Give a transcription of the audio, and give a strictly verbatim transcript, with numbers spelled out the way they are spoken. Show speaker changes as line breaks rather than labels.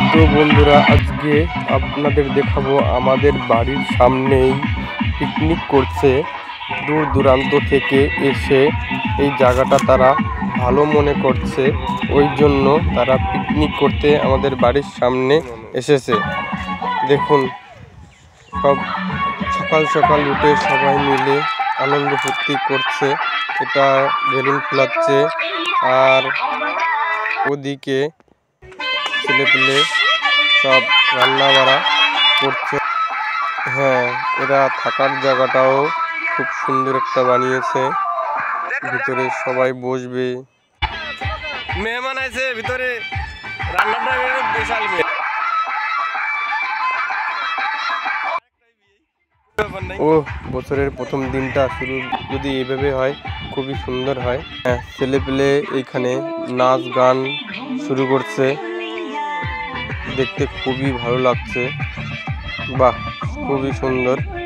তো বন্ধুরা, আজকে আপনাদের দেখাবো আমাদের বাড়ির সামনেই পিকনিক করছে। দূর দূরান্ত থেকে এসে এই জায়গাটা তারা ভালো মনে করছে, ওই জন্য তারা পিকনিক করতে আমাদের বাড়ির সামনে এসেছে। দেখুন, সব সকাল সকাল উঠে সবাই মিলে আনন্দ ফুর্তি করছে, এটা বেলুন ফোলাচ্ছে আর ওদিকে ছেলেপেলে সব রান্না বাড়া করছে। হ্যাঁ, এরা থাকার জায়গাটাও খুব সুন্দর একটা বানিয়েছে, ভিতরে সবাই বসবে।
মেহমান আছে ভিতরে, রান্নাটা বিশাল।
ও বছরের প্রথম দিনটা শুরু যদি এভাবে হয় খুবই সুন্দর হয়। হ্যাঁ, ছেলেপেলে এইখানে নাচ গান শুরু করছে, দেখতে খুবই ভালো লাগছে। বাহ, খুবই সুন্দর।